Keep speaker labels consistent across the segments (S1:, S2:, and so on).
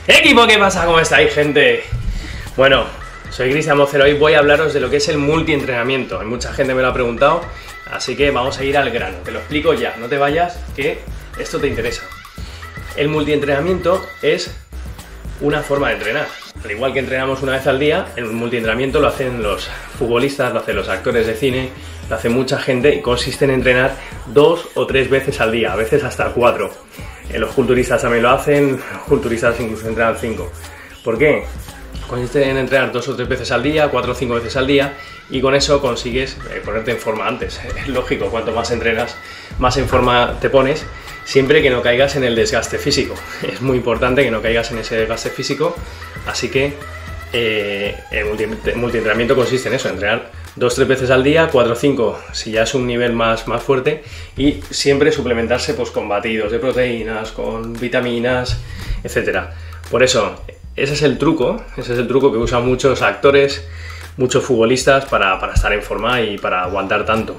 S1: Equipo, ¿qué pasa? ¿Cómo estáis, gente? Bueno, soy Cristian Mocero y voy a hablaros de lo que es el multientrenamiento. Hay mucha gente me lo ha preguntado, así que vamos a ir al grano. Te lo explico ya, no te vayas, que esto te interesa. El multientrenamiento es una forma de entrenar. Al igual que entrenamos una vez al día, el multientrenamiento lo hacen los futbolistas, lo hacen los actores de cine, lo hace mucha gente y consiste en entrenar 2 o 3 veces al día, a veces hasta 4. Los culturistas también lo hacen, los culturistas incluso entrenan 5. ¿Por qué? Consiste en entrenar 2 o 3 veces al día, 4 o 5 veces al día, y con eso consigues ponerte en forma antes. Es lógico, cuanto más entrenas, más en forma te pones, siempre que no caigas en el desgaste físico. Es muy importante que no caigas en ese desgaste físico, así que el multientrenamiento consiste en eso, entrenar 2-3 veces al día, 4 o 5 si ya es un nivel más fuerte, y siempre suplementarse pues, con batidos de proteínas, con vitaminas, etc. Por eso, ese es el truco que usan muchos actores, muchos futbolistas para estar en forma y para aguantar tanto.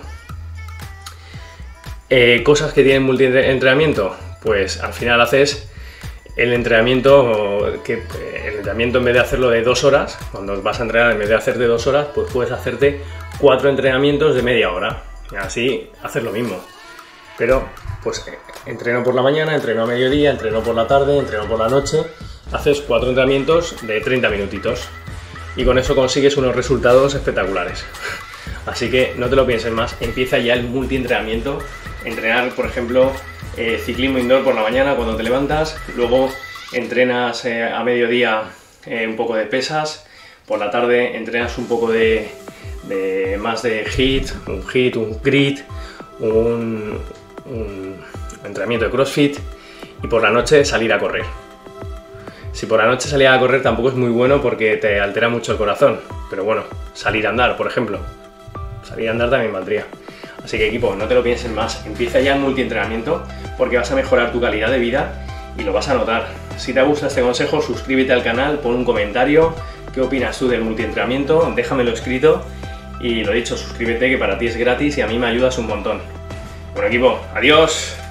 S1: Cosas que tienen multientrenamiento, pues al final haces el entrenamiento en vez de hacerlo de 2 horas, cuando vas a entrenar en vez de hacerte 2 horas, pues puedes hacerte 4 entrenamientos de media hora, y así haces lo mismo. Pero pues entreno por la mañana, entreno a mediodía, entreno por la tarde, entreno por la noche, haces 4 entrenamientos de 30 minutitos y con eso consigues unos resultados espectaculares. Así que no te lo pienses más, empieza ya el multientrenamiento. Entrenar, por ejemplo, ciclismo indoor por la mañana cuando te levantas, luego entrenas a mediodía un poco de pesas, por la tarde entrenas un poco más de HIIT, un grit, un entrenamiento de CrossFit, y por la noche salir a correr. Si por la noche salir a correr tampoco es muy bueno porque te altera mucho el corazón, pero bueno, salir a andar, por ejemplo, salir a andar también valdría. Así que, equipo, no te lo pienses más, empieza ya el multientrenamiento porque vas a mejorar tu calidad de vida y lo vas a notar. Si te gusta este consejo, suscríbete al canal, pon un comentario, qué opinas tú del multientrenamiento, déjamelo escrito, y lo dicho, suscríbete, que para ti es gratis y a mí me ayudas un montón. Bueno, equipo, adiós.